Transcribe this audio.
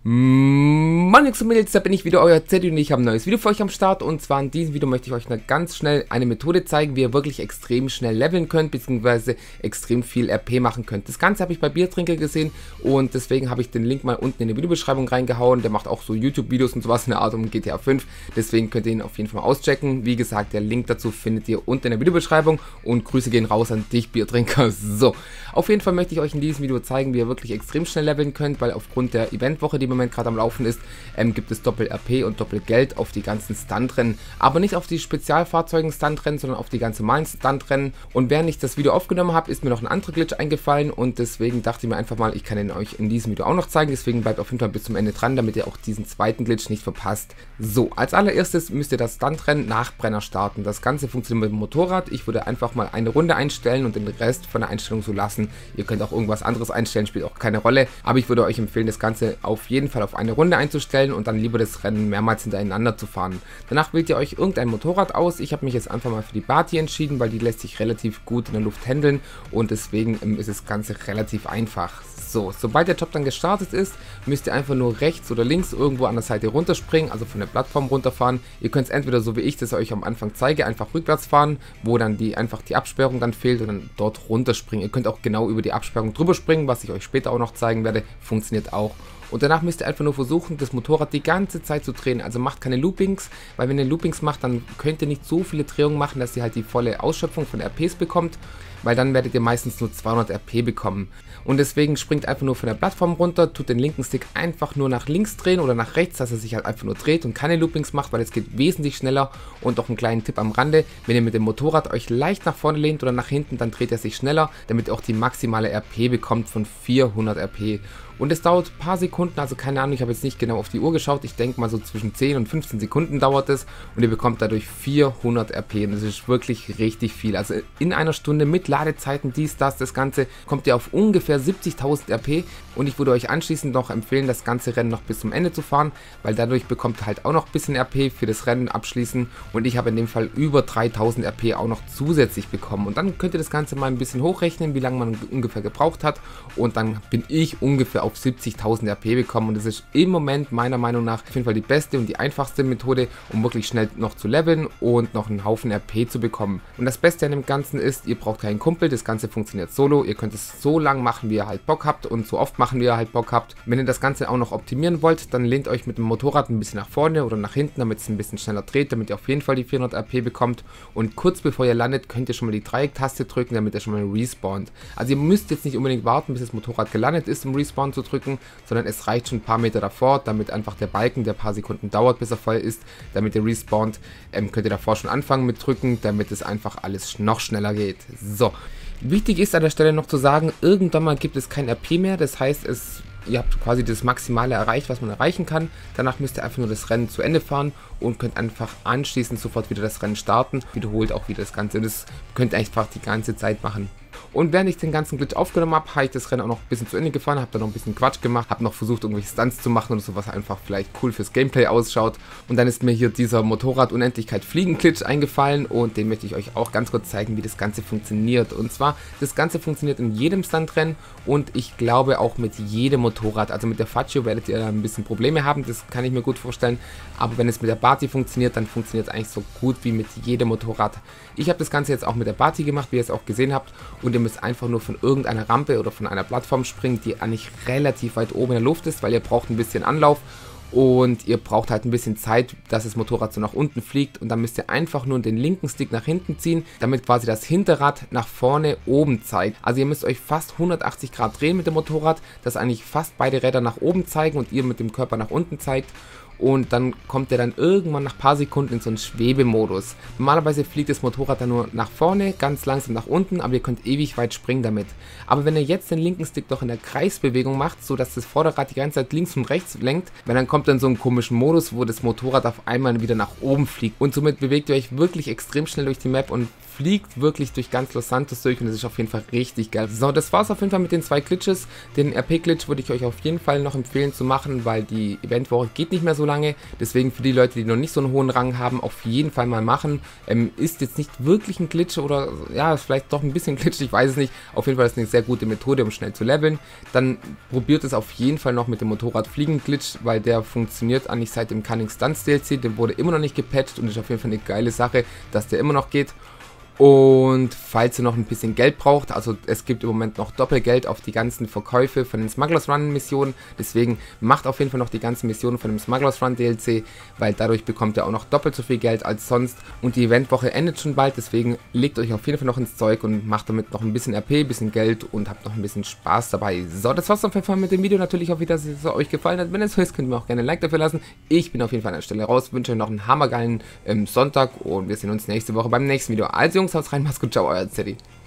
Moin Jungs und Mädels, da bin ich wieder, euer Zeddy, und ich habe ein neues Video für euch am Start. Und zwar in diesem Video möchte ich euch ganz schnell eine Methode zeigen, wie ihr wirklich extrem schnell leveln könnt, beziehungsweise extrem viel RP machen könnt. Das Ganze habe ich bei Biertrinker gesehen und deswegen habe ich den Link mal unten in die Videobeschreibung reingehauen. Der macht auch so YouTube-Videos und sowas in der Art um GTA 5, deswegen könnt ihr ihn auf jeden Fall mal auschecken. Wie gesagt, der Link dazu findet ihr unten in der Videobeschreibung und Grüße gehen raus an dich, Biertrinker. So, auf jeden Fall möchte ich euch in diesem Video zeigen, wie ihr wirklich extrem schnell leveln könnt, weil aufgrund der Eventwoche, die im Moment gerade am Laufen ist, gibt es Doppel-RP und Doppelgeld auf die ganzen Stuntrennen, aber nicht auf die Spezialfahrzeugen-Stuntrennen, sondern auf die ganz normalen Stuntrennen. Und während ich das Video aufgenommen habe, ist mir noch ein anderer Glitch eingefallen und deswegen dachte ich mir einfach mal, ich kann ihn euch in diesem Video auch noch zeigen, deswegen bleibt auf jeden Fall bis zum Ende dran, damit ihr auch diesen zweiten Glitch nicht verpasst. So, als allererstes müsst ihr das Stuntrennen nach Brenner starten. Das Ganze funktioniert mit dem Motorrad. Ich würde einfach mal eine Runde einstellen und den Rest von der Einstellung so lassen. Ihr könnt auch irgendwas anderes einstellen, spielt auch keine Rolle, aber ich würde euch empfehlen, das Ganze auf jeden Fall auf eine Runde einzustellen und dann lieber das Rennen mehrmals hintereinander zu fahren. Danach wählt ihr euch irgendein Motorrad aus. Ich habe mich jetzt einfach mal für die Bati entschieden, weil die lässt sich relativ gut in der Luft handeln und deswegen ist das Ganze relativ einfach. So, sobald der Job dann gestartet ist, müsst ihr einfach nur rechts oder links irgendwo an der Seite runterspringen, also von der Plattform runterfahren. Ihr könnt es entweder so wie ich das euch am Anfang zeige, einfach rückwärts fahren, wo dann einfach die Absperrung dann fehlt und dann dort runterspringen. Ihr könnt auch genau über die Absperrung drüber springen, was ich euch später auch noch zeigen werde, funktioniert auch. Und danach müsst ihr einfach nur versuchen, das Motorrad die ganze Zeit zu drehen. Also macht keine Loopings, weil wenn ihr Loopings macht, dann könnt ihr nicht so viele Drehungen machen, dass ihr halt die volle Ausschöpfung von RPs bekommt, weil dann werdet ihr meistens nur 200 RP bekommen. Und deswegen springt einfach nur von der Plattform runter, tut den linken Stick einfach nur nach links drehen oder nach rechts, dass er sich halt einfach nur dreht und keine Loopings macht, weil es geht wesentlich schneller. Und auch einen kleinen Tipp am Rande, wenn ihr mit dem Motorrad euch leicht nach vorne lehnt oder nach hinten, dann dreht er sich schneller, damit ihr auch die maximale RP bekommt von 400 RP. Und es dauert ein paar Sekunden, also keine Ahnung, ich habe jetzt nicht genau auf die Uhr geschaut, ich denke mal so zwischen 10 und 15 Sekunden dauert es und ihr bekommt dadurch 400 RP und das ist wirklich richtig viel. Also in einer Stunde mit Ladezeiten, das Ganze, kommt ihr auf ungefähr 70.000 RP und ich würde euch anschließend noch empfehlen, das ganze Rennen noch bis zum Ende zu fahren, weil dadurch bekommt ihr halt auch noch ein bisschen RP für das Rennen abschließen und ich habe in dem Fall über 3000 RP auch noch zusätzlich bekommen und dann könnt ihr das Ganze mal ein bisschen hochrechnen, wie lange man ungefähr gebraucht hat und dann bin ich ungefähr auf 70.000 RP bekommen und das ist im Moment meiner Meinung nach auf jeden Fall die beste und die einfachste Methode, um wirklich schnell noch zu leveln und noch einen Haufen RP zu bekommen. Und das Beste an dem Ganzen ist, ihr braucht keinen Kumpel, das Ganze funktioniert solo, ihr könnt es so lang machen, wie ihr halt Bock habt und so oft machen, wie ihr halt Bock habt. Wenn ihr das Ganze auch noch optimieren wollt, dann lehnt euch mit dem Motorrad ein bisschen nach vorne oder nach hinten, damit es ein bisschen schneller dreht, damit ihr auf jeden Fall die 400 RP bekommt und kurz bevor ihr landet, könnt ihr schon mal die Dreiecktaste drücken, damit ihr schon mal respawnt. Also ihr müsst jetzt nicht unbedingt warten, bis das Motorrad gelandet ist, um Respawn zu drücken, sondern es reicht schon ein paar Meter davor, damit einfach der Balken, der ein paar Sekunden dauert, bis er voll ist, damit ihr respawnt, könnt ihr davor schon anfangen mit drücken, damit es einfach alles noch schneller geht. So, wichtig ist an der Stelle noch zu sagen, irgendwann mal gibt es kein RP mehr, das heißt, ihr habt quasi das Maximale erreicht, was man erreichen kann. Danach müsst ihr einfach nur das Rennen zu Ende fahren und könnt einfach anschließend sofort wieder das Rennen starten. Wiederholt auch wieder das Ganze. Das könnt ihr einfach die ganze Zeit machen. Und während ich den ganzen Glitch aufgenommen habe, habe ich das Rennen auch noch ein bisschen zu Ende gefahren, habe dann noch ein bisschen Quatsch gemacht, habe noch versucht, irgendwelche Stunts zu machen oder so, was einfach vielleicht cool fürs Gameplay ausschaut. Und dann ist mir hier dieser Motorrad-Unendlichkeit-Fliegen-Glitch eingefallen und den möchte ich euch auch ganz kurz zeigen, wie das Ganze funktioniert. Und zwar, das Ganze funktioniert in jedem Stuntrennen und ich glaube auch mit jedem Motorrad. Also mit der Faccio werdet ihr da ein bisschen Probleme haben, das kann ich mir gut vorstellen. Aber wenn es mit der Bati funktioniert, dann funktioniert es eigentlich so gut wie mit jedem Motorrad. Ich habe das Ganze jetzt auch mit der Bati gemacht, wie ihr es auch gesehen habt. Und ihr müsst einfach nur von irgendeiner Rampe oder von einer Plattform springen, die eigentlich relativ weit oben in der Luft ist, weil ihr braucht ein bisschen Anlauf und ihr braucht halt ein bisschen Zeit, dass das Motorrad so nach unten fliegt und dann müsst ihr einfach nur den linken Stick nach hinten ziehen, damit quasi das Hinterrad nach vorne oben zeigt. Also ihr müsst euch fast 180 Grad drehen mit dem Motorrad, dass eigentlich fast beide Räder nach oben zeigen und ihr mit dem Körper nach unten zeigt. Und dann kommt er dann irgendwann nach ein paar Sekunden in so einen Schwebemodus. Normalerweise fliegt das Motorrad dann nur nach vorne, ganz langsam nach unten, aber ihr könnt ewig weit springen damit. Aber wenn ihr jetzt den linken Stick doch in der Kreisbewegung macht, so dass das Vorderrad die ganze Zeit links und rechts lenkt, weil dann kommt dann so einen komischen Modus, wo das Motorrad auf einmal wieder nach oben fliegt. Und somit bewegt ihr euch wirklich extrem schnell durch die Map und fliegt wirklich durch ganz Los Santos durch und es ist auf jeden Fall richtig geil. So, das war's auf jeden Fall mit den 2 Glitches. Den RP-Glitch würde ich euch auf jeden Fall noch empfehlen zu machen, weil die Eventwoche geht nicht mehr so lange. Deswegen für die Leute, die noch nicht so einen hohen Rang haben, auf jeden Fall mal machen. Ist jetzt nicht wirklich ein Glitch oder ja, ist vielleicht doch ein bisschen Glitch, ich weiß es nicht. Auf jeden Fall ist es eine sehr gute Methode, um schnell zu leveln. Dann probiert es auf jeden Fall noch mit dem Motorradfliegen-Glitch, weil der funktioniert eigentlich seit dem Cunning Stunts DLC. Der wurde immer noch nicht gepatcht und ist auf jeden Fall eine geile Sache, dass der immer noch geht. Und falls ihr noch ein bisschen Geld braucht, also es gibt im Moment noch Doppelgeld auf die ganzen Verkäufe von den Smugglers Run Missionen, deswegen macht auf jeden Fall noch die ganzen Missionen von dem Smugglers Run DLC, weil dadurch bekommt ihr auch noch doppelt so viel Geld als sonst und die Eventwoche endet schon bald, deswegen legt euch auf jeden Fall noch ins Zeug und macht damit noch ein bisschen RP, ein bisschen Geld und habt noch ein bisschen Spaß dabei. So, das war's auf jeden Fall mit dem Video, natürlich hoffe ich, dass es euch gefallen hat. Wenn es so ist, könnt ihr mir auch gerne ein Like dafür lassen. Ich bin auf jeden Fall an der Stelle raus, wünsche euch noch einen hammergeilen Sonntag und wir sehen uns nächste Woche beim nächsten Video. Also Jungs, haut rein, macht's gut, ciao, euer Zeddy.